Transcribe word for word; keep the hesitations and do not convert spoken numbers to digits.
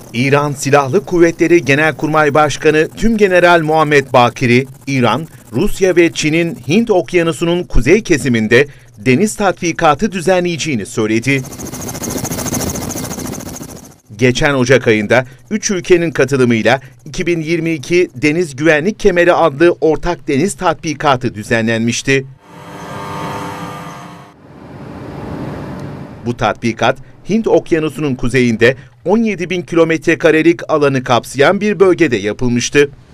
İran Silahlı Kuvvetleri Genelkurmay Başkanı Tümgeneral Muhammed Bakiri, İran, Rusya ve Çin'in Hint Okyanusu'nun kuzey kesiminde deniz tatbikatı düzenleyeceğini söyledi. Geçen Ocak ayında üç ülkenin katılımıyla iki bin yirmi iki Deniz Güvenlik Kemeri adlı ortak deniz tatbikatı düzenlenmişti. Bu tatbikat, Hint Okyanusu'nun kuzeyinde on yedi bin kilometre karelik alanı kapsayan bir bölgede yapılmıştı.